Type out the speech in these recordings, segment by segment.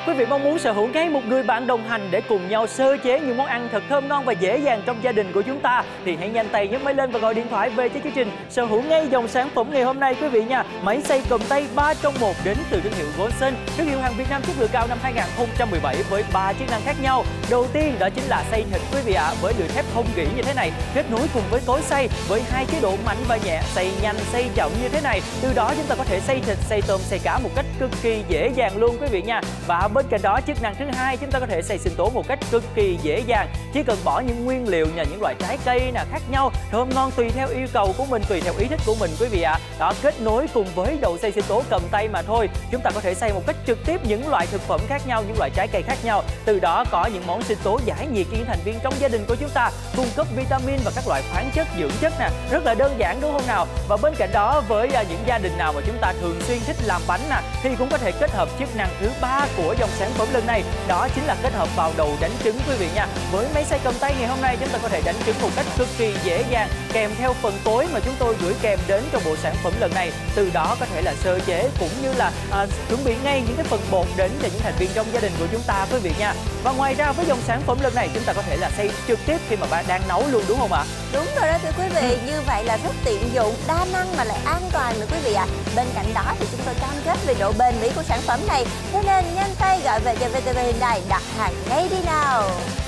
Quý vị mong muốn sở hữu ngay một người bạn đồng hành để cùng nhau sơ chế những món ăn thật thơm ngon và dễ dàng trong gia đình của chúng ta thì hãy nhanh tay nhấc máy lên và gọi điện thoại về cho chương trình sở hữu ngay dòng sản phẩm ngày hôm nay quý vị nha. Máy xay cầm tay 3 trong 1 đến từ thương hiệu Goldson, thương hiệu hàng Việt Nam chất lượng cao năm 2017 với 3 chức năng khác nhau. Đầu tiên đó chính là xay thịt quý vị ạ, với lưỡi thép không gỉ như thế này, kết nối cùng với cối xay với 2 chế độ mạnh và nhẹ, xay nhanh, xay chậm như thế này. Từ đó chúng ta có thể xay thịt, xay tôm, xay cá một cách cực kỳ dễ dàng luôn quý vị nha. Và bên cạnh đó chức năng thứ hai, chúng ta có thể xay sinh tố một cách cực kỳ dễ dàng. Chỉ cần bỏ những nguyên liệu là những loại trái cây khác nhau, thơm ngon tùy theo yêu cầu của mình, tùy theo ý thích của mình quý vị ạ. Đó, kết nối cùng với đầu xay sinh tố cầm tay mà thôi, chúng ta có thể xay một cách trực tiếp những loại thực phẩm khác nhau, những loại trái cây khác nhau. Từ đó có những món sinh tố giải nhiệt cho những thành viên trong gia đình của chúng ta, cung cấp vitamin và các loại khoáng chất, dưỡng chất nè, rất là đơn giản đúng không nào? Và bên cạnh đó với những gia đình nào mà chúng ta thường xuyên thích làm bánh nè, thì cũng có thể kết hợp chức năng thứ ba của dòng sản phẩm lần này, đó chính là kết hợp vào đầu đánh trứng quý vị nha. Với máy xay cầm tay ngày hôm nay chúng ta có thể đánh trứng một cách cực kỳ dễ dàng, kèm theo phần cối mà chúng tôi gửi kèm đến trong bộ sản phẩm lần này. Từ đó có thể là sơ chế cũng như là chuẩn bị ngay những cái phần bột đến cho những thành viên trong gia đình của chúng ta quý vị nha. Và ngoài ra với dòng sản phẩm lần này chúng ta có thể là xay trực tiếp khi mà bạn đang nấu luôn đúng không ạ? Đúng rồi đó thưa quý vị, như vậy là rất tiện dụng, đa năng mà lại an toàn nữa quý vị ạ. Bên cạnh đó thì chúng tôi cam kết về độ bền bỉ của sản phẩm này, cho nên nhanh tay gọi về cho VTV Hyundai đặt hàng ngay đi nào.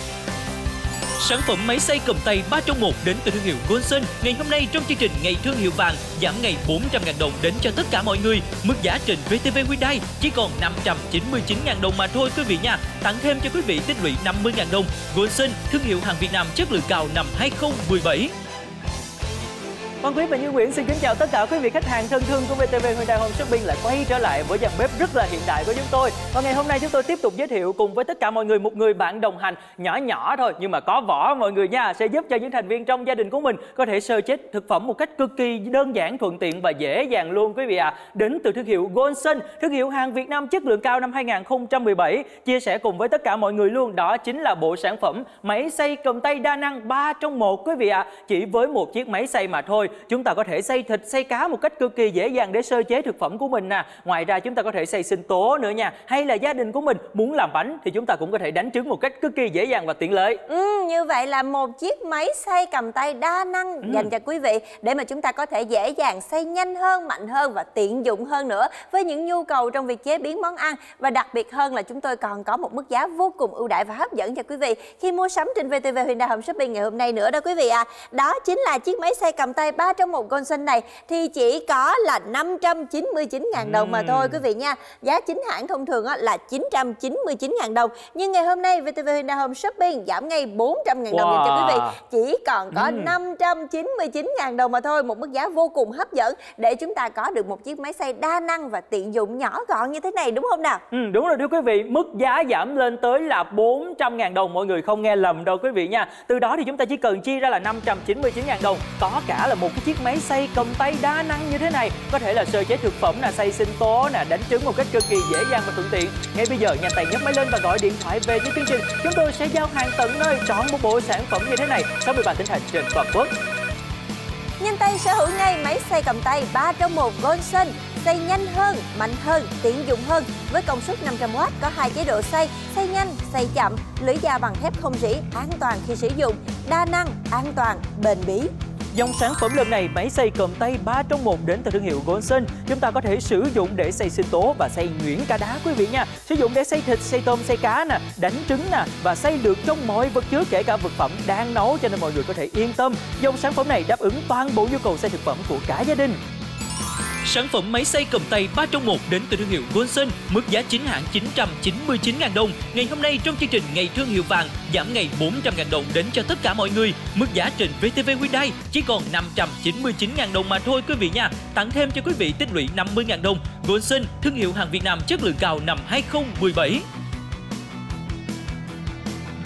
Sản phẩm máy xay cầm tay 3 trong 1 đến từ thương hiệu Goldson ngày hôm nay trong chương trình Ngày Thương hiệu vàng giảm ngày 400.000 đồng đến cho tất cả mọi người. Mức giá trên VTV Hyundai chỉ còn 599.000 đồng mà thôi quý vị nha. Tặng thêm cho quý vị tích lũy 50.000 đồng. Goldson, thương hiệu hàng Việt Nam chất lượng cao năm 2017. Văn Quý và Như Nguyễn xin kính chào tất cả quý vị khách hàng thân thương của VTV Hyundai Home Shopping lại quay trở lại với dàn bếp rất là hiện đại của chúng tôi. Và ngày hôm nay chúng tôi tiếp tục giới thiệu cùng với tất cả mọi người một người bạn đồng hành nhỏ nhỏ thôi nhưng mà có vỏ mọi người nha, sẽ giúp cho những thành viên trong gia đình của mình có thể sơ chế thực phẩm một cách cực kỳ đơn giản, thuận tiện và dễ dàng luôn quý vị ạ. Đến từ thương hiệu Goldson, thương hiệu hàng Việt Nam chất lượng cao năm 2017, chia sẻ cùng với tất cả mọi người luôn, đó chính là bộ sản phẩm máy xay cầm tay đa năng 3 trong 1 quý vị ạ. Chỉ với một chiếc máy xay mà thôi, chúng ta có thể xay thịt, xay cá một cách cực kỳ dễ dàng để sơ chế thực phẩm của mình nè. Ngoài ra chúng ta có thể xay sinh tố nữa nha. Hay là gia đình của mình muốn làm bánh thì chúng ta cũng có thể đánh trứng một cách cực kỳ dễ dàng và tiện lợi. Như vậy là một chiếc máy xay cầm tay đa năng dành cho quý vị để mà chúng ta có thể dễ dàng xay nhanh hơn, mạnh hơn và tiện dụng hơn nữa với những nhu cầu trong việc chế biến món ăn. Và đặc biệt hơn là chúng tôi còn có một mức giá vô cùng ưu đãi và hấp dẫn cho quý vị khi mua sắm trên VTV Hyundai Home Shopping ngày hôm nay nữa đó quý vị ạ. Đó chính là chiếc máy xay cầm tay 3 trong 1 Goldson này thì chỉ có là 599.000 đồng mà thôi quý vị nha. Giá chính hãng thông thường là 999.000 đồng. Nhưng ngày hôm nay VTV Hyundai Home Shopping giảm ngay 400.000 đồng dành cho quý vị. Chỉ còn có 599.000 đồng mà thôi. Một mức giá vô cùng hấp dẫn để chúng ta có được một chiếc máy xay đa năng và tiện dụng nhỏ gọn như thế này đúng không nào? Đúng rồi thưa quý vị, mức giá giảm lên tới là 400.000 đồng, mọi người không nghe lầm đâu quý vị nha. Từ đó thì chúng ta chỉ cần chi ra là 599.000 đồng, có cả là một cái chiếc máy xay cầm tay đa năng như thế này, có thể là sơ chế thực phẩm nè, xay sinh tố nè, đánh trứng một cách cực kỳ dễ dàng và thuận tiện. Ngay bây giờ nhanh tay nhấc máy lên và gọi điện thoại về với chương trình, chúng tôi sẽ giao hàng tận nơi, chọn một bộ sản phẩm như thế này 63 tỉnh thành trên toàn quốc. Nhanh tay sở hữu ngay máy xay cầm tay 3 trong 1 Goldson, xay nhanh hơn, mạnh hơn, tiện dụng hơn với công suất 500W, có 2 chế độ xay nhanh, xay chậm, lưỡi dao bằng thép không rỉ, an toàn khi sử dụng, đa năng, an toàn, bền bỉ. Dòng sản phẩm lần này máy xay cầm tay 3 trong 1 đến từ thương hiệu Goldson, chúng ta có thể sử dụng để xay sinh tố và xay nhuyễn cá đá quý vị nha. Sử dụng để xay thịt, xay tôm, xay cá nè, đánh trứng nè và xay được trong mọi vật chứa kể cả thực phẩm đang nấu, cho nên mọi người có thể yên tâm. Dòng sản phẩm này đáp ứng toàn bộ nhu cầu xay thực phẩm của cả gia đình. Sản phẩm máy xay cầm tay 3 trong 1 đến từ thương hiệu Goldson, mức giá chính hãng 999.000 đồng. Ngày hôm nay trong chương trình Ngày Thương hiệu vàng giảm ngày 400.000 đồng đến cho tất cả mọi người. Mức giá trên VTV Hyundai chỉ còn 599.000 đồng mà thôi quý vị nha. Tặng thêm cho quý vị tích lũy 50.000 đồng. Goldson, thương hiệu hàng Việt Nam chất lượng cao năm 2017.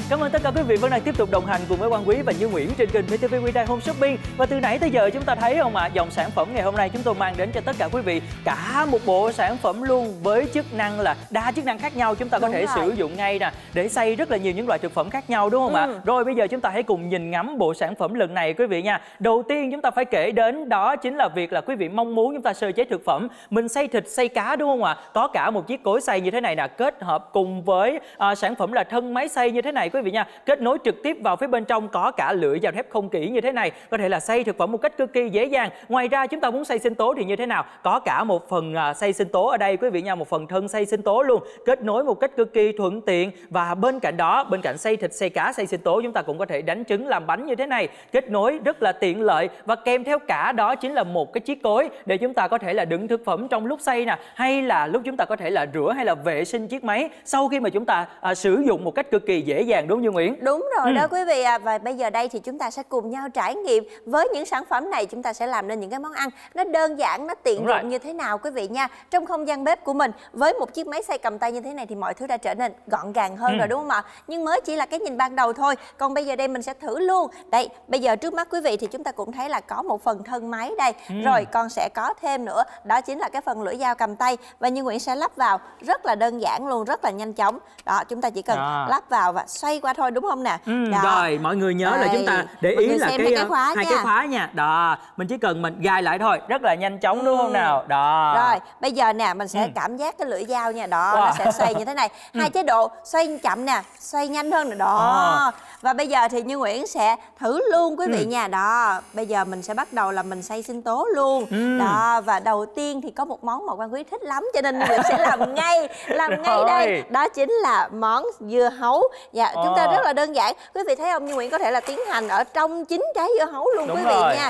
Cảm ơn tất cả quý vị vẫn đang tiếp tục đồng hành cùng với Quang Quý và Như Nguyễn trên kênh VTV We Day Home Shopping. Và từ nãy tới giờ chúng ta thấy không ạ, dòng sản phẩm ngày hôm nay chúng tôi mang đến cho tất cả quý vị cả một bộ sản phẩm luôn, với chức năng là đa chức năng khác nhau. Chúng ta có thể sử dụng ngay nè để xay rất là nhiều những loại thực phẩm khác nhau, đúng không ạ? Rồi bây giờ chúng ta hãy cùng nhìn ngắm bộ sản phẩm lần này quý vị nha. Đầu tiên chúng ta phải kể đến đó chính là việc là quý vị mong muốn chúng ta sơ chế thực phẩm, mình xay thịt xay cá, đúng không ạ? Có cả một chiếc cối xay như thế này nè, kết hợp cùng với sản phẩm là thân máy xay như thế này quý vị nha, kết nối trực tiếp vào phía bên trong, có cả lưỡi dao thép không kỹ như thế này, có thể là xay thực phẩm một cách cực kỳ dễ dàng. Ngoài ra chúng ta muốn xay sinh tố thì như thế nào, có cả một phần xay sinh tố ở đây quý vị nha, một phần thân xay sinh tố luôn, kết nối một cách cực kỳ thuận tiện. Và bên cạnh đó, bên cạnh xay thịt xay cá xay sinh tố, chúng ta cũng có thể đánh trứng làm bánh như thế này, kết nối rất là tiện lợi. Và kèm theo cả đó chính là một cái chiếc cối để chúng ta có thể là đựng thực phẩm trong lúc xay nè, hay là lúc chúng ta có thể là rửa hay là vệ sinh chiếc máy sau khi mà chúng ta sử dụng một cách cực kỳ dễ dàng, đúng không Như Nguyễn? Đúng rồi đó quý vị ạ. Và bây giờ đây thì chúng ta sẽ cùng nhau trải nghiệm với những sản phẩm này, chúng ta sẽ làm nên những cái món ăn nó đơn giản, nó tiện dụng như thế nào quý vị nha. Trong không gian bếp của mình với một chiếc máy xay cầm tay như thế này thì mọi thứ đã trở nên gọn gàng hơn rồi, đúng không ạ? Nhưng mới chỉ là cái nhìn ban đầu thôi. Còn bây giờ đây mình sẽ thử luôn. Đây, bây giờ trước mắt quý vị thì chúng ta cũng thấy là có một phần thân máy đây. Rồi còn sẽ có thêm nữa, đó chính là cái phần lưỡi dao cầm tay. Và Như Nguyễn sẽ lắp vào rất là đơn giản luôn, rất là nhanh chóng. Đó, chúng ta chỉ cần lắp vào và xoay qua thôi, đúng không nè? Rồi mọi người nhớ là chúng ta để ý là hai cái khóa nha. Đó, mình chỉ cần mình gài lại thôi, rất là nhanh chóng, đúng không nào? Đó. Rồi, bây giờ nè mình sẽ cảm giác cái lưỡi dao nha. Đó, nó sẽ xoay như thế này. Hai chế độ, xoay chậm nè, xoay nhanh hơn nè. Đó. Và bây giờ thì Như Nguyễn sẽ thử luôn quý vị nha. Đó, bây giờ mình sẽ bắt đầu là mình xay sinh tố luôn. Đó, và đầu tiên thì có một món mà Quang Quý thích lắm cho nên Như Nguyễn sẽ làm ngay đây. Đó chính là món dưa hấu. Dạ, chúng ta rất là đơn giản. Quý vị thấy không, Như Nguyễn có thể là tiến hành ở trong chính trái dưa hấu luôn quý vị nha.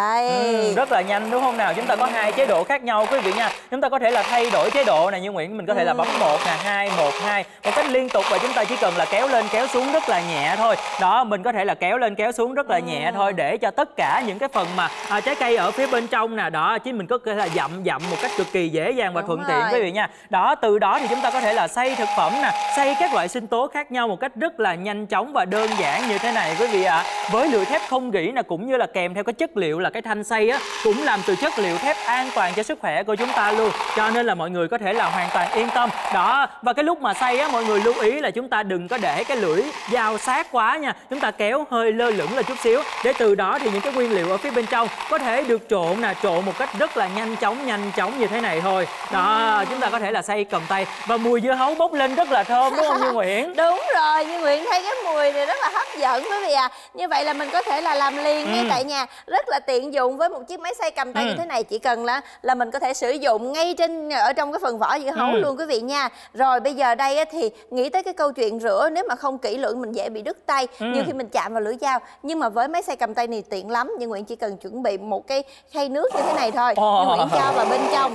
Đây. Rất là nhanh đúng không nào? Chúng ta có hai chế độ khác nhau quý vị nha. Chúng ta có thể là thay đổi chế độ này, Như Nguyễn mình có thể là bấm 1 nè, 2 1 2 một cách liên tục, và chúng ta chỉ cần là kéo lên kéo xuống rất là nhẹ thôi. Đó, mình có thể là kéo lên kéo xuống rất là nhẹ thôi để cho tất cả những cái phần mà trái cây ở phía bên trong nè, đó chứ mình có thể là dặm một cách cực kỳ dễ dàng và thuận tiện quý vị nha. Đó, từ đó thì chúng ta có thể là xay thực phẩm nè, xay các loại sinh tố khác nhau một cách rất là nhanh chóng và đơn giản như thế này quý vị ạ. Với lưỡi thép không gỉ nè, cũng như là kèm theo cái chất liệu là cái thanh xay á, cũng làm từ chất liệu thép an toàn cho sức khỏe của chúng ta luôn, cho nên là mọi người có thể là hoàn toàn yên tâm. Đó, và cái lúc mà xay á, mọi người lưu ý là chúng ta đừng có để cái lưỡi dao sát quá nha, chúng ta kéo hơi lơ lửng lên chút xíu để từ đó thì những cái nguyên liệu ở phía bên trong có thể được trộn một cách rất là nhanh chóng như thế này thôi. Đó, chúng ta có thể là xay cầm tay và mùi dưa hấu bốc lên rất là thơm, đúng không Như Nguyễn? Đúng rồi, Như Nguyễn thấy cái mùi này rất là hấp dẫn quý vị ạ. Như vậy là mình có thể là làm liền ngay tại nhà, rất là tiện dụng với một chiếc máy xay cầm tay như thế này. Chỉ cần là mình có thể sử dụng ngay ở trong cái phần vỏ dưa hấu luôn quý vị nha. Rồi bây giờ đây thì nghĩ tới cái câu chuyện rửa, nếu mà không kỹ lưỡng mình dễ bị đứt tay như khi mình chạm vào lưỡi dao. Nhưng mà với máy xay cầm tay này tiện lắm. Như Nguyễn chỉ cần chuẩn bị một cái khay nước như thế này thôi, Như Nguyễn cho vào bên trong.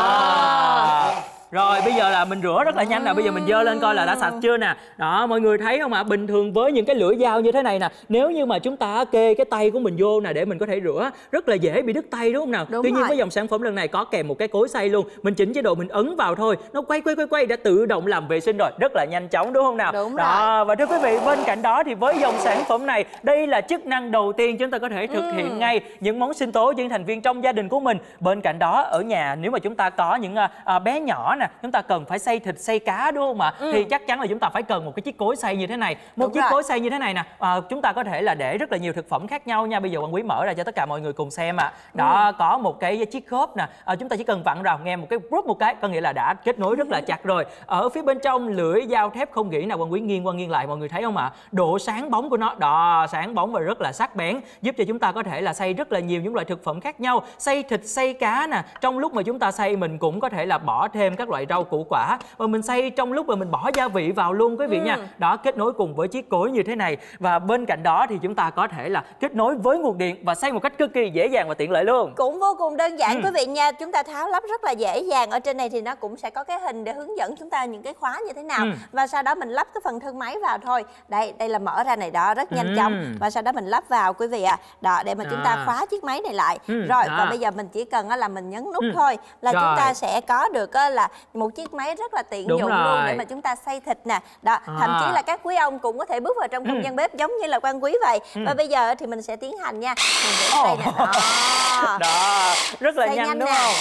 Đó. Rồi bây giờ là mình rửa rất là nhanh nè, bây giờ mình dơ lên coi là đã sạch chưa nè. Đó, mọi người thấy không ạ? Bình thường với những cái lưỡi dao như thế này nè, nếu như mà chúng ta kê cái tay của mình vô nè để mình có thể rửa, rất là dễ bị đứt tay đúng không nào? Tuy nhiên với dòng sản phẩm lần này có kèm một cái cối xay luôn, mình chỉnh chế độ mình ấn vào thôi, nó quay đã tự động làm vệ sinh rồi, rất là nhanh chóng đúng không nào? Đúng đó rồi. Và thưa quý vị, bên cạnh đó thì với dòng sản phẩm này, đây là chức năng đầu tiên chúng ta có thể thực hiện ngay những món sinh tố cho những thành viên trong gia đình của mình. Bên cạnh đó ở nhà nếu mà chúng ta có những bé nhỏ nè, chúng ta cần phải xay thịt xay cá đúng không ạ? Thì chắc chắn là chúng ta phải cần một cái chiếc cối xay như thế này. Một chiếc cối xay như thế này nè, chúng ta có thể là để rất là nhiều thực phẩm khác nhau nha. Bây giờ Quang Quý mở ra cho tất cả mọi người cùng xem ạ. Đó, có một cái chiếc khớp nè, chúng ta chỉ cần vặn vào nghe một cái rút một cái, có nghĩa là đã kết nối rất là chặt rồi. Ở phía bên trong lưỡi dao thép không gỉ nào, Quang Quý nghiêng qua nghiêng lại, mọi người thấy không ạ? Độ sáng bóng của nó, đó, sáng bóng và rất là sắc bén, giúp cho chúng ta có thể là xay rất là nhiều những loại thực phẩm khác nhau. Xay thịt xay cá nè, trong lúc mà chúng ta xay mình cũng có thể là bỏ thêm các loại rau củ quả, và mình xay trong lúc mà mình bỏ gia vị vào luôn quý vị nha. Đó, kết nối cùng với chiếc cối như thế này, và bên cạnh đó thì chúng ta có thể là kết nối với nguồn điện và xay một cách cực kỳ dễ dàng và tiện lợi luôn. Cũng vô cùng đơn giản quý vị nha. Chúng ta tháo lắp rất là dễ dàng. Ở trên này thì nó cũng sẽ có cái hình để hướng dẫn chúng ta những cái khóa như thế nào, và sau đó mình lắp cái phần thân máy vào thôi. Đây là mở ra này, đó, rất nhanh chóng, và sau đó mình lắp vào quý vị ạ. Đó, để mà chúng ta khóa chiếc máy này lại. Rồi và bây giờ mình chỉ cần là mình nhấn nút thôi là chúng ta sẽ có được là một chiếc máy rất là tiện Đúng dụng rồi. luôn để mà chúng ta xay thịt nè. Đó, thậm chí là các quý ông cũng có thể bước vào trong không gian bếp giống như là Quang Quý vậy. Và bây giờ thì mình sẽ tiến hành nha. Mình sẽ xay nè. Đó. Đó, rất là Xay nhanh đúng nè. không?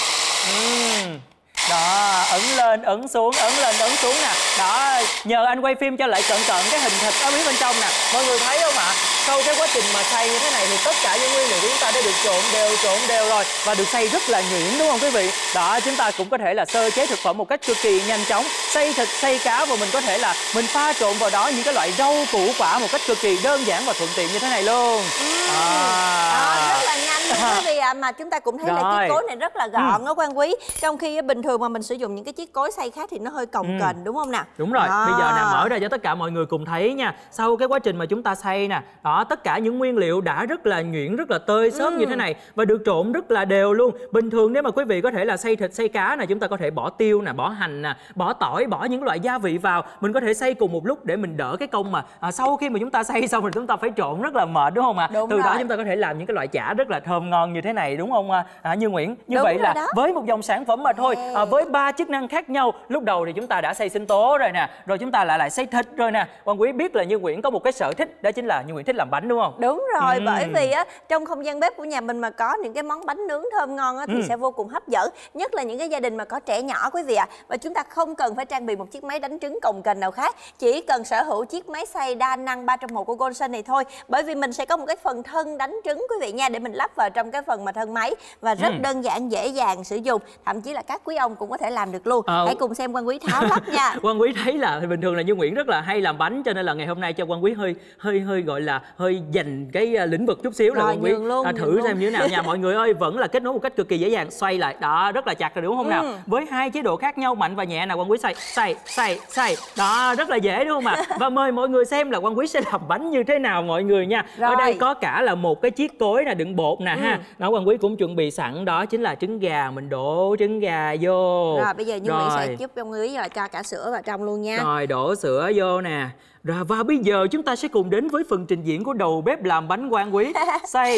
Đó, ấn lên, ấn xuống, ấn lên, ấn xuống nè. Đó, nhờ anh quay phim cho lại cận cái hình thịt ở phía bên trong nè. Mọi người thấy không ạ? Sau cái quá trình mà xay như thế này thì tất cả những nguyên liệu của chúng ta đã được trộn đều rồi và được xay rất là nhuyễn đúng không quý vị? Đó, chúng ta cũng có thể là sơ chế thực phẩm một cách cực kỳ nhanh chóng. Xay thịt, xay cá và mình có thể là mình pha trộn vào đó những cái loại rau củ quả một cách cực kỳ đơn giản và thuận tiện như thế này luôn. Đó, rất là nhanh luôn quý vị ạ. Mà chúng ta cũng thấy là chiếc cối này rất là gọn đó Quang Quý. Trong khi bình thường mà mình sử dụng những cái chiếc cối xay khác thì nó hơi cồng kềnh đúng không nào? Đúng rồi, bây giờ nè mở ra cho tất cả mọi người cùng thấy nha. Sau cái quá trình mà chúng ta xay nè, đó tất cả những nguyên liệu đã rất là nhuyễn, rất là tơi xốp như thế này và được trộn rất là đều luôn. Bình thường nếu mà quý vị có thể là xay thịt, xay cá nè, chúng ta có thể bỏ tiêu nè, bỏ hành nè, bỏ tỏi, bỏ những loại gia vị vào. Mình có thể xay cùng một lúc để mình đỡ cái công mà sau khi mà chúng ta xay xong rồi chúng ta phải trộn rất là mệt đúng không ạ? Từ đó chúng ta có thể làm những cái loại chả rất là thơm ngon như thế này đúng không Như Nguyễn? Như vậy là với một dòng sản phẩm mà thôi, với 3 chức năng khác nhau. Lúc đầu thì chúng ta đã xay sinh tố rồi nè, rồi chúng ta lại xay thịt rồi nè. Quang Quý biết là Như Nguyễn có một cái sở thích, đó chính là Như Nguyễn thích làm bánh đúng không? Đúng rồi, bởi vì trong không gian bếp của nhà mình mà có những cái món bánh nướng thơm ngon thì sẽ vô cùng hấp dẫn, nhất là những cái gia đình mà có trẻ nhỏ quý vị ạ. Và chúng ta không cần phải trang bị một chiếc máy đánh trứng cồng kềnh nào khác, chỉ cần sở hữu chiếc máy xay đa năng 3 trong 1 của Goldson này thôi. Bởi vì mình sẽ có một cái phần thân đánh trứng quý vị nha, để mình lắp vào trong cái phần mà thân máy và rất đơn giản, dễ dàng sử dụng, thậm chí là các quý ông cũng có thể làm được luôn. Hãy cùng xem Quang Quý tháo lắp nha. Quang Quý thấy là bình thường là Như Nguyễn rất là hay làm bánh, cho nên là ngày hôm nay cho Quang Quý hơi gọi là hơi dành cái lĩnh vực chút xíu là Quang Quý thử xem như thế nào nha. Mọi người ơi, vẫn là kết nối một cách cực kỳ dễ dàng, xoay lại đó rất là chặt rồi đúng không nào? Với 2 chế độ khác nhau mạnh và nhẹ nào Quang Quý xay đó rất là dễ đúng không ạ? Và mời mọi người xem là Quang Quý sẽ làm bánh như thế nào mọi người nha. Ở đây có cả là một cái chiếc cối là đựng bột nè ha. Đó, Quang Quý cũng chuẩn bị sẵn đó chính là trứng gà, mình đổ trứng gà vô. Rồi bây giờ Như Nguyễn sẽ giúp Quang Quý là cho cả sữa vào trong luôn nha. Rồi đổ sữa vô nè. Rồi và bây giờ chúng ta sẽ cùng đến với phần trình diễn của đầu bếp làm bánh Quang Quý. Xay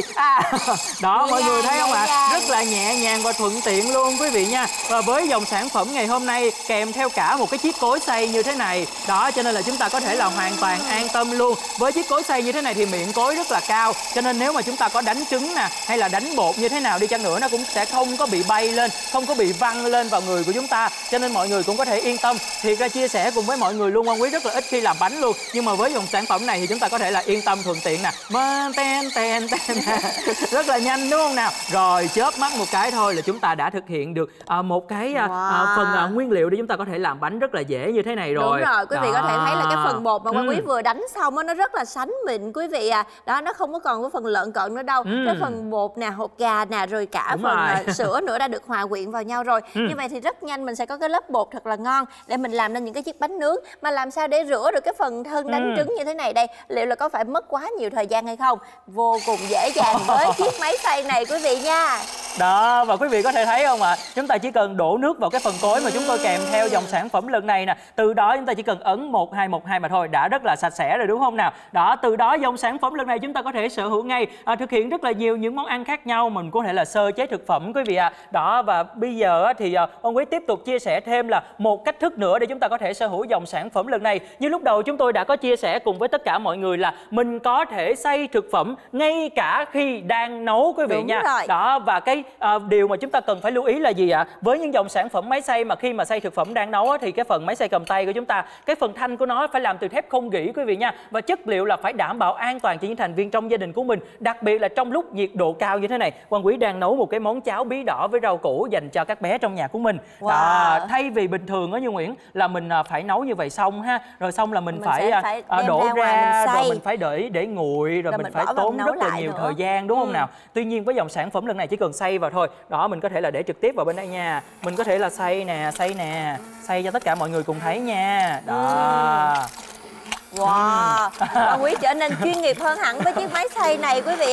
đó mọi người thấy không ạ? Rất là nhẹ nhàng và thuận tiện luôn quý vị nha. Và với dòng sản phẩm ngày hôm nay kèm theo cả một cái chiếc cối xay như thế này, đó cho nên là chúng ta có thể là hoàn toàn an tâm luôn. Với chiếc cối xay như thế này thì miệng cối rất là cao, cho nên nếu mà chúng ta có đánh trứng nè hay là đánh bột như thế nào đi chăng nữa, nó cũng sẽ không có bị bay lên, không có bị văng lên vào người của chúng ta, cho nên mọi người cũng có thể yên tâm. Thiệt ra chia sẻ cùng với mọi người luôn, Quang Quý rất là ít khi làm bánh luôn, nhưng mà với dòng sản phẩm này thì chúng ta có thể là yên tâm thuận tiện nè. Rất là nhanh đúng không nào? Rồi chớp mắt một cái thôi là chúng ta đã thực hiện được một cái phần nguyên liệu để chúng ta có thể làm bánh rất là dễ như thế này rồi. Đúng rồi, quý vị có thể thấy là cái phần bột mà Quang Quý vừa đánh xong nó rất là sánh mịn quý vị à. Đó, nó không có còn cái phần lợn cợn nữa đâu. Cái phần bột nè, hột gà nè, rồi cả phần sữa nữa đã được hòa quyện vào nhau rồi. Như vậy thì rất nhanh mình sẽ có cái lớp bột thật là ngon để mình làm nên những cái chiếc bánh nướng. Mà làm sao để rửa được cái phần thân đánh trứng như thế này đây? Liệu là có phải mất quá nhiều thời gian hay không? Vô cùng dễ dàng với chiếc máy xay này quý vị nha. Đó, và quý vị có thể thấy không ạ? Chúng ta chỉ cần đổ nước vào cái phần cối mà chúng tôi kèm theo dòng sản phẩm lần này nè. Từ đó chúng ta chỉ cần ấn 1212 mà thôi, đã rất là sạch sẽ rồi đúng không nào? Đó, từ đó dòng sản phẩm lần này chúng ta có thể sở hữu ngay, thực hiện rất là nhiều những món ăn khác nhau. Mình có thể là sơ chế thực phẩm quý vị ạ. Đó, và bây giờ thì ông Quý tiếp tục chia sẻ thêm là một cách thức nữa để chúng ta có thể sở hữu dòng sản phẩm lần này. Như lúc đầu chúng tôi đã có chia sẻ cùng với tất cả mọi người là mình có thể xay thực phẩm ngay cả khi đang nấu quý vị nha. Đó, và cái điều mà chúng ta cần phải lưu ý là gì ạ? Với những dòng sản phẩm máy xay mà khi mà xay thực phẩm đang nấu thì cái phần máy xay cầm tay của chúng ta, cái phần thanh của nó phải làm từ thép không gỉ quý vị nha. Và chất liệu là phải đảm bảo an toàn cho những thành viên trong gia đình của mình, đặc biệt là trong lúc nhiệt độ cao như thế này. Quang Quý đang nấu một cái món cháo bí đỏ với rau củ dành cho các bé trong nhà của mình. Đó, thay vì bình thường á Như Nguyễn là mình phải nấu như vậy xong ha, rồi xong là mình phải đổ ra rồi mình phải để nguội rồi mình phải tốn rất là nhiều thời gian đúng không nào? Tuy nhiên với dòng sản phẩm lần này chỉ cần xay vào thôi. Đó, mình có thể là để trực tiếp vào bên đây nha. Mình có thể là xay nè, xay cho tất cả mọi người cùng thấy nha. Đó. Wow, Quang Quý trở nên chuyên nghiệp hơn hẳn với chiếc máy xay này quý vị à.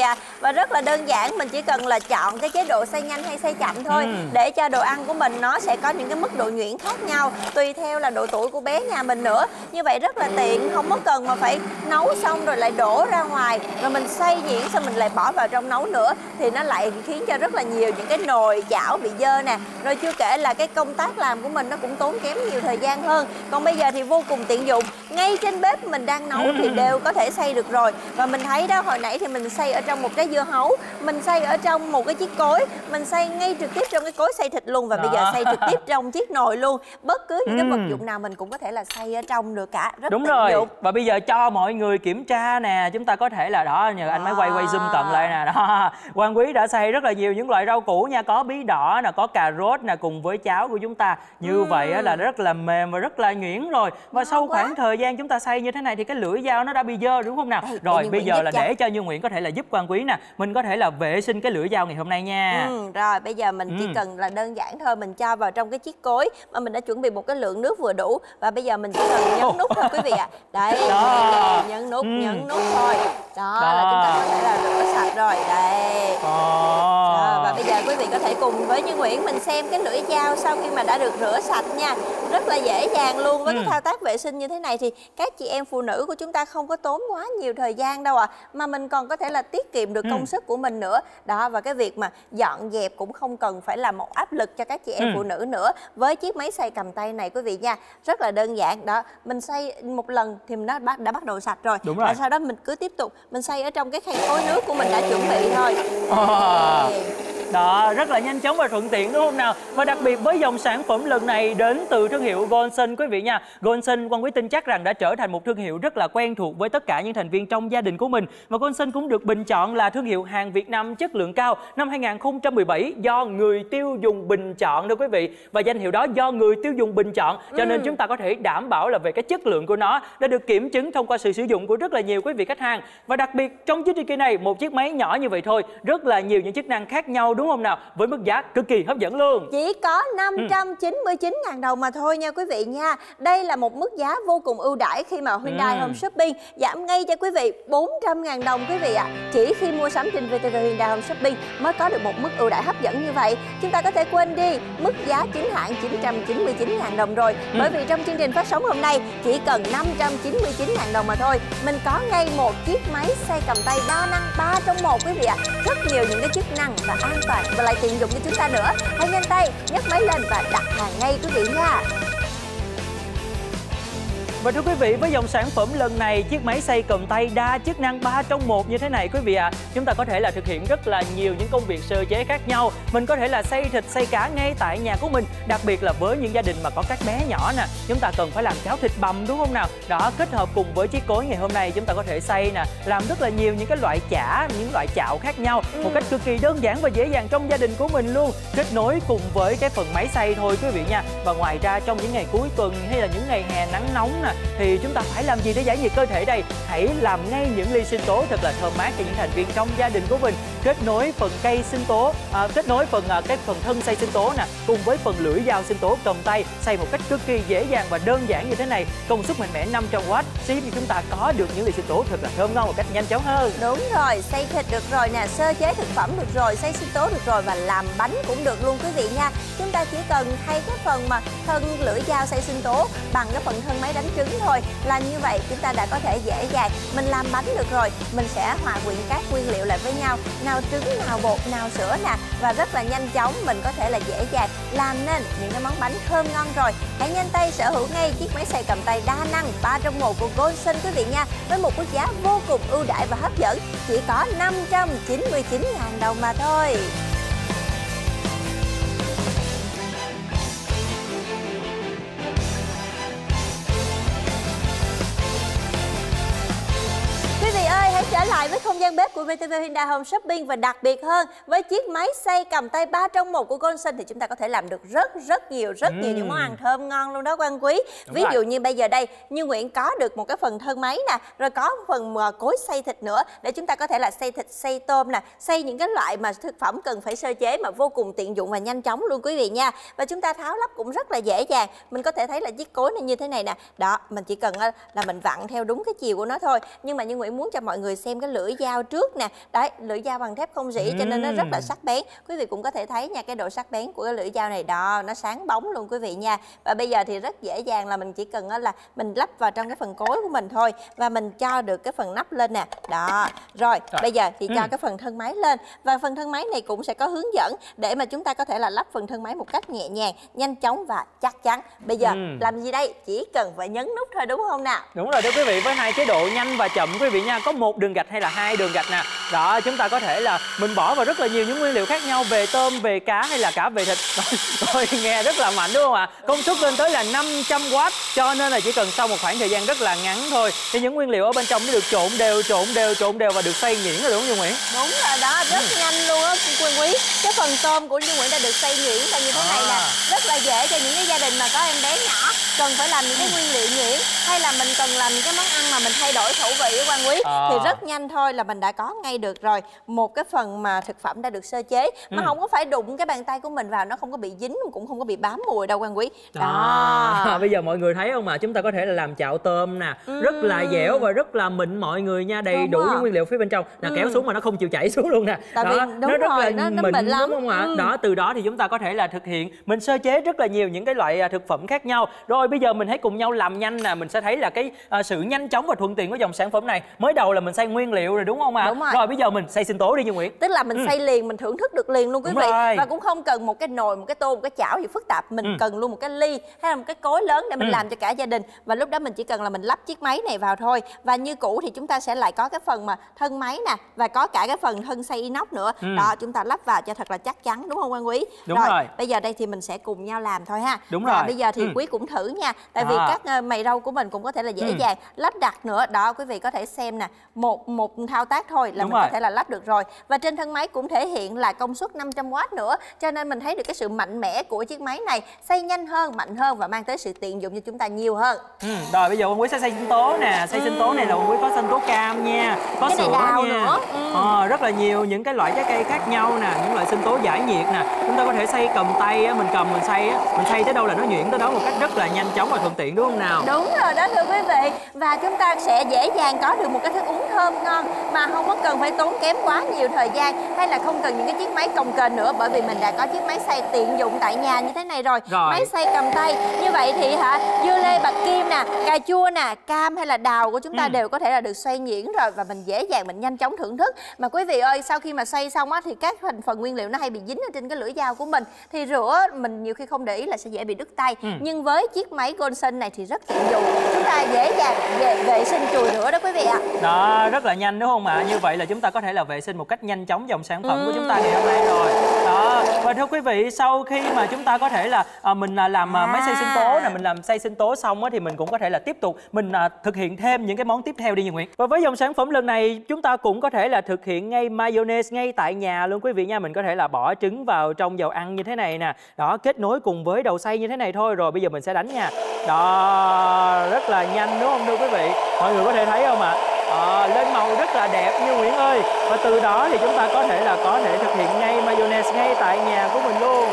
Và rất là đơn giản, mình chỉ cần là chọn cái chế độ xay nhanh hay xay chậm thôi, để cho đồ ăn của mình nó sẽ có những cái mức độ nhuyễn khác nhau tùy theo là độ tuổi của bé nhà mình nữa. Như vậy rất là tiện, không có cần mà phải nấu xong rồi lại đổ ra ngoài, rồi mình xay nhuyễn xong mình lại bỏ vào trong nấu nữa, thì nó lại khiến cho rất là nhiều những cái nồi chảo bị dơ nè. Rồi chưa kể là cái công tác làm của mình nó cũng tốn kém nhiều thời gian hơn. Còn bây giờ thì vô cùng tiện dụng, ngay trên bếp mình đang nấu thì đều có thể xay được rồi. Và mình thấy đó, hồi nãy thì mình xay ở trong một cái dưa hấu, mình xay ở trong một cái chiếc cối, mình xay ngay trực tiếp trong cái cối xay thịt luôn. Và bây giờ xay trực tiếp trong chiếc nồi luôn. Bất cứ những cái vật dụng nào mình cũng có thể là xay ở trong được cả. Rất đúng tiện rồi dụng. Và bây giờ cho mọi người kiểm tra nè, chúng ta có thể là đó, nhờ anh máy quay zoom cận lại nè. Đó, Quang Quý đã xay rất là nhiều những loại rau củ nha, có bí đỏ nè, có cà rốt nè, cùng với cháo của chúng ta. Như vậy là rất là mềm và rất là nhuyễn rồi. Và sau khoảng thời gian chúng ta xay như thế này thì cái lưỡi dao nó đã bị dơ, đúng không nào? Rồi bây giờ là để cho Như Nguyễn có thể là giúp Quang Quý nè, mình có thể là vệ sinh cái lưỡi dao ngày hôm nay nha. Rồi bây giờ mình chỉ cần là đơn giản thôi, mình cho vào trong cái chiếc cối mà mình đã chuẩn bị một cái lượng nước vừa đủ. Và bây giờ mình chỉ cần nhấn nút thôi quý vị ạ. Đấy, nhấn nút thôi. Đó là chúng ta có thể là rửa sạch rồi. Đây. Và bây giờ quý vị có thể cùng với Như Nguyễn mình xem cái lưỡi dao sau khi mà đã được rửa sạch nha. Rất là dễ dàng luôn. Với cái thao tác vệ sinh như thế này thì các chị em phụ nữ của chúng ta không có tốn quá nhiều thời gian đâu ạ. Mà mình còn có thể là tiết kiệm được công sức của mình nữa. Đó, và cái việc mà dọn dẹp cũng không cần phải là một áp lực cho các chị em phụ nữ nữa. Với chiếc máy xay cầm tay này quý vị nha, rất là đơn giản. Đó, mình xay một lần thì nó đã bắt đầu sạch rồi. Đúng rồi. Và sau đó mình cứ tiếp tục mình xay ở trong cái khay cối nước của mình đã chuẩn bị thôi. Đó, rất là nhanh chóng và thuận tiện đúng không nào? Và đặc biệt với dòng sản phẩm lần này đến từ thương hiệu Goldson quý vị nha. Goldson Quang Quý tin chắc rằng đã trở thành một thương hiệu rất là quen thuộc với tất cả những thành viên trong gia đình của mình. Và Goldson cũng được bình chọn là thương hiệu hàng Việt Nam chất lượng cao năm 2017 do người tiêu dùng bình chọn đó quý vị. Và danh hiệu đó do người tiêu dùng bình chọn, cho nên chúng ta có thể đảm bảo là về cái chất lượng của nó đã được kiểm chứng thông qua sự sử dụng của rất là nhiều quý vị khách hàng. Và đặc biệt trong chương trình kỳ này, một chiếc máy nhỏ như vậy thôi, rất là nhiều những chức năng khác nhau đúng không nào? Với mức giá cực kỳ hấp dẫn luôn. Chỉ có 599.000 đồng mà thôi nha quý vị nha. Đây là một mức giá vô cùng ưu đãi khi mà Hyundai Home Shopping giảm ngay cho quý vị 400.000 đồng quý vị ạ. Chỉ khi mua sắm trên VTV Hyundai Home Shopping mới có được một mức ưu đãi hấp dẫn như vậy. Chúng ta có thể quên đi mức giá chính hãng 999.000 đồng rồi. Bởi vì trong chương trình phát sóng hôm nay chỉ cần 599.000 đồng mà thôi, mình có ngay một chiếc máy xay cầm tay đa năng 3 trong 1 quý vị ạ. Rất nhiều những cái chức năng và an toàn và lại tiện dụng cho chúng ta nữa. Hãy nhanh tay nhấc máy lên và đặt hàng ngay quý vị nha. Và thưa quý vị, với dòng sản phẩm lần này, chiếc máy xay cầm tay đa chức năng 3 trong 1 như thế này quý vị ạ, chúng ta có thể là thực hiện rất là nhiều những công việc sơ chế khác nhau. Mình có thể là xay thịt, xay cá ngay tại nhà của mình. Đặc biệt là với những gia đình mà có các bé nhỏ nè, chúng ta cần phải làm cháo thịt bằm đúng không nào? Đó, kết hợp cùng với chiếc cối ngày hôm nay, chúng ta có thể xay nè, làm rất là nhiều những cái loại chả, những loại chảo khác nhau một cách cực kỳ đơn giản và dễ dàng trong gia đình của mình luôn. Kết nối cùng với cái phần máy xay thôi quý vị nha. Và ngoài ra trong những ngày cuối tuần hay là những ngày hè nắng nóng nè, thì chúng ta phải làm gì để giải nhiệt cơ thể đây? Hãy làm ngay những ly sinh tố thật là thơm mát cho những thành viên trong gia đình của mình. Kết nối phần cây sinh tố, kết nối phần cái phần thân xay sinh tố nè, cùng với phần lưỡi dao sinh tố cầm tay, xay một cách cực kỳ dễ dàng và đơn giản như thế này. Công suất mạnh mẽ 500W sẽ giúp chúng ta có được những ly sinh tố thật là thơm ngon một cách nhanh chóng hơn. Đúng rồi, xay thịt được rồi nè, sơ chế thực phẩm được rồi, xay sinh tố được rồi và làm bánh cũng được luôn quý vị nha. Chúng ta chỉ cần thay cái phần mà thân lưỡi dao xay sinh tố bằng cái phần thân máy đánh trứng thôi, là như vậy chúng ta đã có thể dễ dàng mình làm bánh được rồi. Mình sẽ hòa quyện các nguyên liệu lại với nhau, nào trứng, nào bột, nào sữa nè, và rất là nhanh chóng mình có thể là dễ dàng làm nên những cái món bánh thơm ngon rồi. Hãy nhanh tay sở hữu ngay chiếc máy xay cầm tay đa năng 3 trong 1 của Goldson quý vị nha, với một mức giá vô cùng ưu đãi và hấp dẫn, chỉ có 599.000 đồng mà thôi. Quý vị ơi, hãy trở lại với không gian bếp của VTV Hyundai Home Shopping, và đặc biệt hơn với chiếc máy xay cầm tay 3 trong 1 của Goldson thì chúng ta có thể làm được rất nhiều những món ăn thơm ngon luôn đó Quang Quý. Ví dụ như bây giờ đây, Như Nguyễn có được một cái phần thân máy nè, rồi có phần cối xay thịt nữa để chúng ta có thể là xay thịt, xay tôm nè, xay những cái loại mà thực phẩm cần phải sơ chế mà vô cùng tiện dụng và nhanh chóng luôn quý vị nha. Và chúng ta tháo lắp cũng rất là dễ dàng. Mình có thể thấy là chiếc cối này như thế này nè. Đó, mình chỉ cần là mình vặn theo đúng cái chiều của nó thôi. Nhưng mà Như Nguyễn muốn cho mọi người xem cái lưỡi dao trước nè. Đấy, lưỡi dao bằng thép không rỉ cho nên nó rất là sắc bén. Quý vị cũng có thể thấy nha, cái độ sắc bén của cái lưỡi dao này đó, nó sáng bóng luôn quý vị nha. Và bây giờ thì rất dễ dàng là mình chỉ cần là mình lắp vào trong cái phần cối của mình thôi, và mình cho được cái phần nắp lên nè. Đó. Rồi, bây giờ thì cho cái phần thân máy lên, và phần thân máy này cũng sẽ có hướng dẫn để mà chúng ta có thể là lắp phần thân máy một cách nhẹ nhàng, nhanh chóng và chắc chắn. Bây giờ làm gì đây? Chỉ cần phải nhấn nút thôi, đúng không nào? Đúng rồi đó quý vị, với hai chế độ nhanh và chậm quý vị nha, có 1 đường gạch hay là 2 đường gạch nè. Đó, chúng ta có thể là mình bỏ vào rất là nhiều những nguyên liệu khác nhau, về tôm, về cá hay là cả về thịt. Rồi nghe rất là mạnh đúng không ạ? Công suất lên tới là 500W, cho nên là chỉ cần sau một khoảng thời gian rất là ngắn thôi thì những nguyên liệu ở bên trong nó được trộn đều và được xay nhuyễn rồi, đúng không Duy Nguyễn? Đúng rồi đó, rất nhanh luôn á Quỳnh Quý. Cái phần tôm của Duy Nguyễn đã được xay nhuyễn và như thế này nè, rất là dễ cho những cái gia đình mà có em bé nhỏ cần phải làm những cái nguyên liệu nhuyễn, hay là mình cần làm những cái món ăn mà mình thay đổi khẩu vị của Quang Quý, thì rất nhanh thôi là mình đã có ngay được rồi. Một cái phần mà thực phẩm đã được sơ chế mà không có phải đụng cái bàn tay của mình vào, nó không có bị dính, cũng không có bị bám mùi đâu Quang Quý. Đó. Bây giờ mọi người thấy không ạ? Chúng ta có thể là làm chảo tôm nè, rất là dẻo và rất là mịn mọi người nha, đầy đủ những nguyên liệu phía bên trong. Nè, kéo xuống mà nó không chịu chảy xuống luôn nè. Tại vì nó rất là mịn lắm, đúng không ạ? Đó, từ đó thì chúng ta có thể là thực hiện mình sơ chế rất là nhiều những cái loại thực phẩm khác nhau. Rồi bây giờ mình hãy cùng nhau làm nhanh nè, mình sẽ thấy là cái sự nhanh chóng và thuận tiện của dòng sản phẩm này. Mới đầu là mình xay nguyên liệu rồi đúng không ạ? Rồi bây giờ mình xay sinh tố đi Duy Nguyễn. Tức là mình xay liền, mình thưởng thức được liền luôn quý vị. Và cũng không cần một cái nồi, một cái tô, một cái chảo gì phức tạp, mình cần luôn một cái ly hay là một cái cối lớn để mình làm cho cả gia đình. Và lúc đó mình chỉ cần là mình lắp chiếc máy này vào thôi. Và như cũ thì chúng ta sẽ lại có cái phần mà thân máy nè, và có cả cái phần thân xay inox nữa. Đó, chúng ta lắp vào cho thật là chắc chắn, đúng không Quang Quý? Đúng rồi. Bây giờ đây thì mình sẽ cùng nhau làm thôi ha. Đúng và rồi. Bây giờ thì Quý cũng thử nha. Tại vì các mày râu của mình cũng có thể là dễ dàng lắp đặt nữa. Đó, quý vị có thể xem nè, một thao tác thôi là mình có thể là lắp được rồi. Và trên thân máy cũng thể hiện là công suất 500W nữa, cho nên mình thấy được cái sự mạnh mẽ của chiếc máy này, xay nhanh hơn, mạnh hơn và mang tới sự tiện dụng cho chúng ta nhiều hơn. Rồi bây giờ Quang Quý sẽ xay sinh tố nè. Xay sinh tố này là Quang Quý có sinh tố cam nha, có cái sữa đào nha nữa. Rất là nhiều những cái loại trái cây khác nhau nè, những loại sinh tố giải nhiệt nè. Chúng ta có thể xay cầm tay á, mình cầm mình xay tới đâu là nó nhuyễn tới đó một cách rất là nhanh chóng và thuận tiện, đúng không nào? Đúng rồi đó thưa quý vị. Và chúng ta sẽ dễ dàng có được một cái thức uống thơm ngon mà không có cần phải tốn kém quá nhiều thời gian, hay là không cần những cái chiếc máy cồng kềnh nữa, bởi vì mình đã có chiếc máy xay tiện dụng tại nhà như thế này rồi. Máy xay cầm tay như vậy thì dưa lê, bạc kim nè, cà chua nè, cam hay là đào của chúng ta đều có thể là được xay nhuyễn rồi, và mình dễ dàng mình nhanh chóng thưởng thức. Mà quý vị ơi, sau khi mà xay xong á thì các thành phần nguyên liệu nó hay bị dính ở trên cái lưỡi dao của mình, thì rửa mình nhiều khi không để ý là sẽ dễ bị đứt tay. Nhưng với chiếc máy Goldson này thì rất tiện dụng, chúng ta dễ dàng vệ sinh chùi rửa đó quý vị ạ. Đó, rất là nhanh đúng không ạ? Như vậy là chúng ta có thể là vệ sinh một cách nhanh chóng dòng sản phẩm của chúng ta ngày hôm nay rồi. Đó, và thưa quý vị, sau khi mà chúng ta có thể là mình làm máy xay sinh tố nè, mình làm xay sinh tố xong á, thì mình cũng có thể là tiếp tục mình thực hiện thêm những cái món tiếp theo đi Như Nguyễn. Và với dòng sản phẩm lần này chúng ta cũng có thể là thực hiện ngay mayonnaise ngay tại nhà luôn quý vị nha. Mình có thể là bỏ trứng vào trong dầu ăn như thế này nè. Đó, kết nối cùng với đầu xay như thế này thôi. Rồi bây giờ mình sẽ đánh nha. Đó, rất là nhanh đúng không thưa quý vị? Mọi người có thể thấy không ạ? Lên màu rất là đẹp Như Nguyễn ơi. Và từ đó thì chúng ta có thể thực hiện ngay mayonnaise ngay tại nhà của mình luôn.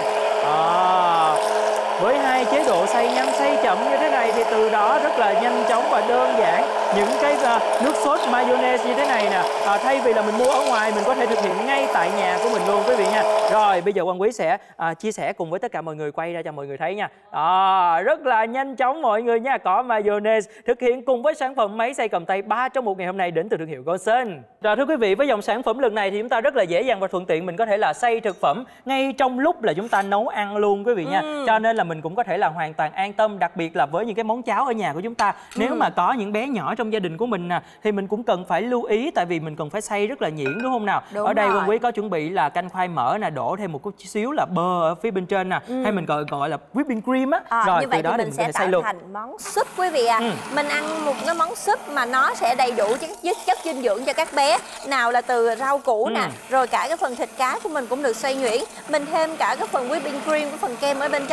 Với hai chế độ xay nhanh xay chậm như thế này thì từ đó rất là nhanh chóng và đơn giản. Những cái nước sốt mayonnaise như thế này nè, thay vì là mình mua ở ngoài, mình có thể thực hiện ngay tại nhà của mình luôn quý vị nha. Rồi bây giờ Quang Quý sẽ chia sẻ cùng với tất cả mọi người, quay ra cho mọi người thấy nha. Rất là nhanh chóng mọi người nha. Có mayonnaise thực hiện cùng với sản phẩm máy xay cầm tay 3 trong 1 ngày hôm nay đến từ thương hiệu Goldson. Rồi thưa quý vị, với dòng sản phẩm lần này thì chúng ta rất là dễ dàng và thuận tiện, mình có thể là xay thực phẩm ngay trong lúc là chúng ta nấu ăn luôn quý vị nha. Cho nên là mình cũng có thể là hoàn toàn an tâm, đặc biệt là với những cái món cháo ở nhà của chúng ta. Nếu mà có những bé nhỏ trong gia đình của mình nè, thì mình cũng cần phải lưu ý, tại vì mình cần phải xay rất là nhuyễn đúng không nào? Ở đây Quang Quý có chuẩn bị là canh khoai mỡ nè, đổ thêm một chút xíu là bơ ở phía bên trên nè, hay mình gọi là whipping cream á. Rồi như vậy thì mình sẽ tạo thành món súp quý vị ạ. Mình ăn một cái món súp mà nó sẽ đầy đủ chất dinh dưỡng cho các bé. Nào là từ rau củ nè, rồi cả cái phần thịt cá của mình cũng được xay nhuyễn. Mình thêm cả cái phần whipping cream, cái phần kem ở bên trên nữa.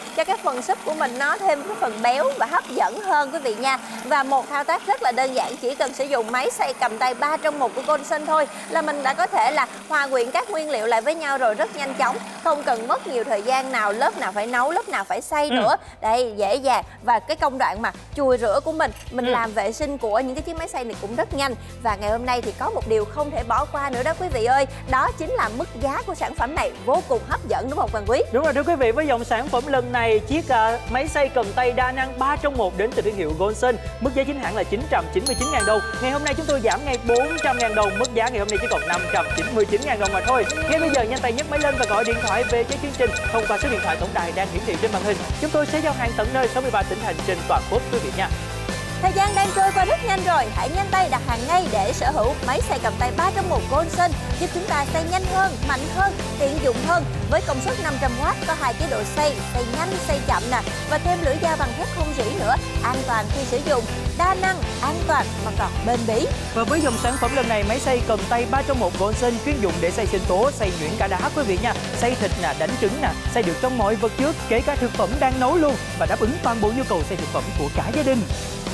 cho cái phần súp của mình nó thêm cái phần béo và hấp dẫn hơn quý vị nha. Và một thao tác rất là đơn giản, chỉ cần sử dụng máy xay cầm tay 3 trong 1 của Goldson thôi là mình đã có thể là hòa quyện các nguyên liệu lại với nhau rồi, rất nhanh chóng, không cần mất nhiều thời gian nào, lớp nào phải nấu, lớp nào phải xay nữa. Đây, dễ dàng. Và cái công đoạn mà chùi rửa của mình làm vệ sinh của những cái chiếc máy xay này cũng rất nhanh. Và ngày hôm nay thì có một điều không thể bỏ qua nữa đó quý vị ơi, đó chính là mức giá của sản phẩm này vô cùng hấp dẫn, đúng không Quang Quý? Đúng rồi thưa quý vị, với dòng sản phẩm lần này, chiếc máy xay cầm tay đa năng 3 trong 1 đến từ thương hiệu Goldson, mức giá chính hãng là 999.000 đồng. Ngày hôm nay chúng tôi giảm ngay 400.000 đồng, mức giá ngày hôm nay chỉ còn 599.000 đồng mà thôi. Ngay bây giờ nhanh tay nhấc máy lên và gọi điện thoại về cho chương trình thông qua số điện thoại tổng đài đang hiển thị trên màn hình. Chúng tôi sẽ giao hàng tận nơi 63 tỉnh thành trên toàn quốc quý vị nha. Thời gian đang trôi qua rất nhanh rồi, hãy nhanh tay đặt hàng ngay để sở hữu máy xay cầm tay 3 trong 1 Goldson, giúp chúng ta xay nhanh hơn, mạnh hơn, tiện dụng hơn. Với công suất 500W, có 2 chế độ xay nhanh, xay chậm nè, và thêm lưỡi dao bằng thép không rỉ nữa, an toàn khi sử dụng, đa năng, an toàn mà còn bền bỉ. Và với dòng sản phẩm lần này, máy xay cầm tay 3 trong 1 Goldson chuyên dụng để xay sinh tố, xay nhuyễn cả đá quý vị nha, xay thịt nè, đánh trứng nè, xay được trong mọi vật trước, kể cả thực phẩm đang nấu luôn, và đáp ứng toàn bộ nhu cầu xay thực phẩm của cả gia đình.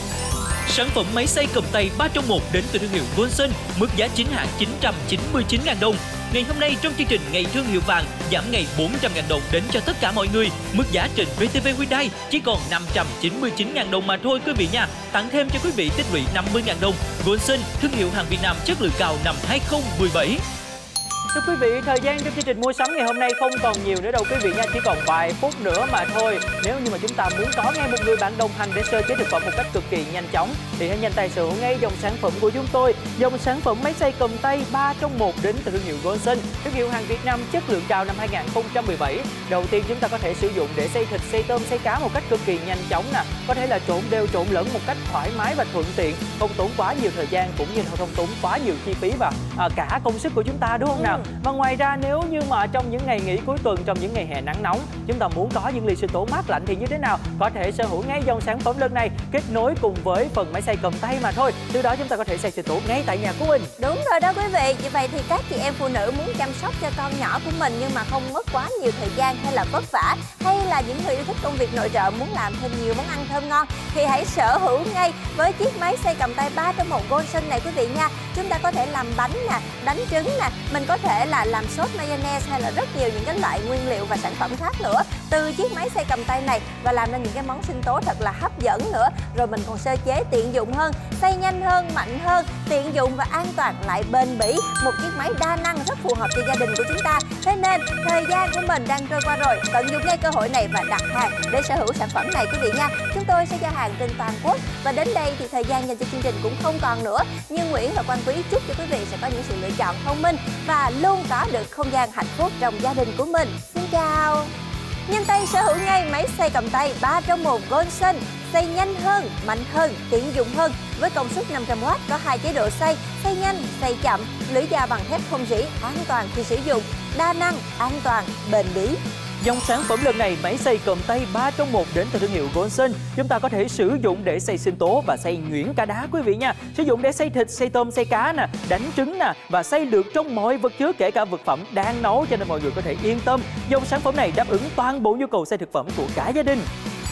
Sản phẩm máy xay cầm tay 3 trong 1 đến từ thương hiệu Goldson, mức giá chính hãng 999.000 đồng. Ngày hôm nay trong chương trình Ngày Thương hiệu vàng, giảm ngày 400.000 đồng đến cho tất cả mọi người. Mức giá trên VTV Hyundai chỉ còn 599.000 đồng mà thôi quý vị nha. Tặng thêm cho quý vị tích lũy 50.000 đồng. Goldson, thương hiệu hàng Việt Nam chất lượng cao năm 2017. Thưa quý vị, thời gian trong chương trình mua sắm ngày hôm nay không còn nhiều nữa đâu quý vị nha, chỉ còn vài phút nữa mà thôi. Nếu như mà chúng ta muốn có ngay một người bạn đồng hành để sơ chế thực phẩm một cách cực kỳ nhanh chóng thì hãy nhanh tay sở hữu ngay dòng sản phẩm của chúng tôi. Dòng sản phẩm máy xay cầm tay 3 trong 1 đến từ thương hiệu Goldson, thương hiệu hàng Việt Nam chất lượng cao năm 2017. Đầu tiên chúng ta có thể sử dụng để xay thịt, xay tôm, xay cá một cách cực kỳ nhanh chóng nè, có thể là trộn đều trộn lẫn một cách thoải mái và thuận tiện, không tốn quá nhiều thời gian cũng như không tốn quá nhiều chi phí và cả công sức của chúng ta, đúng không nào? Và ngoài ra, nếu như mà trong những ngày nghỉ cuối tuần, trong những ngày hè nắng nóng, chúng ta muốn có những ly sinh tố mát lạnh thì như thế nào? Có thể sở hữu ngay dòng sản phẩm lần này, kết nối cùng với phần máy xay cầm tay mà thôi. Từ đó chúng ta có thể xay sinh tố ngay tại nhà của mình. Đúng rồi đó quý vị. Như vậy thì các chị em phụ nữ muốn chăm sóc cho con nhỏ của mình nhưng mà không mất quá nhiều thời gian hay là vất vả, hay là những người yêu thích công việc nội trợ muốn làm thêm nhiều món ăn thơm ngon thì hãy sở hữu ngay với chiếc máy xay cầm tay 3 trong 1 Goldson này quý vị nha. Chúng ta có thể làm bánh nè, đánh trứng nè, mình có thể là làm sốt mayonnaise hay là rất nhiều những cái loại nguyên liệu và sản phẩm khác nữa từ chiếc máy xay cầm tay này, và làm nên những cái món sinh tố thật là hấp dẫn nữa. Rồi mình còn sơ chế tiện dụng hơn, xay nhanh hơn, mạnh hơn, tiện dụng và an toàn lại bền bỉ. Một chiếc máy đa năng rất phù hợp cho gia đình của chúng ta. Thế nên thời gian của mình đang trôi qua rồi, tận dụng ngay cơ hội này và đặt hàng để sở hữu sản phẩm này quý vị nha. Chúng tôi sẽ giao hàng trên toàn quốc, và đến đây thì thời gian dành cho chương trình cũng không còn nữa. Nhưng Nguyễn và Quang Quý chúc cho quý vị sẽ có những sự lựa chọn thông minh và luôn có được không gian hạnh phúc trong gia đình của mình. Xin chào. Nhanh tay sở hữu ngay máy xay cầm tay 3 trong 1 Goldson, xay nhanh hơn, mạnh hơn, tiện dụng hơn. Với công suất 500W, có 2 chế độ xay nhanh, xay chậm, lưỡi dao bằng thép không rỉ, an toàn khi sử dụng, đa năng, an toàn, bền bỉ. Dòng sản phẩm lần này, máy xay cầm tay 3 trong 1 đến từ thương hiệu Goldson, chúng ta có thể sử dụng để xay sinh tố và xay nhuyễn cả đá quý vị nha. Sử dụng để xay thịt, xay tôm, xay cá nè, đánh trứng nè, và xay được trong mọi vật chứa kể cả vật phẩm đang nấu, cho nên mọi người có thể yên tâm. Dòng sản phẩm này đáp ứng toàn bộ nhu cầu xay thực phẩm của cả gia đình.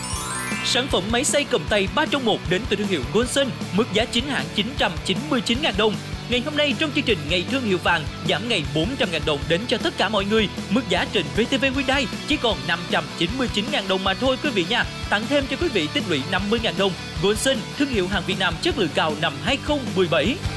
Sản phẩm máy xay cầm tay 3 trong 1 đến từ thương hiệu Goldson, mức giá chính hãng 999.000 đồng. Ngày hôm nay trong chương trình Ngày Thương hiệu vàng, giảm ngày 400.000 đồng đến cho tất cả mọi người. Mức giá trên VTV Hyundai chỉ còn 599.000 đồng mà thôi quý vị nha. Tặng thêm cho quý vị tích lũy 50.000 đồng. Goldson, thương hiệu hàng Việt Nam chất lượng cao năm 2017.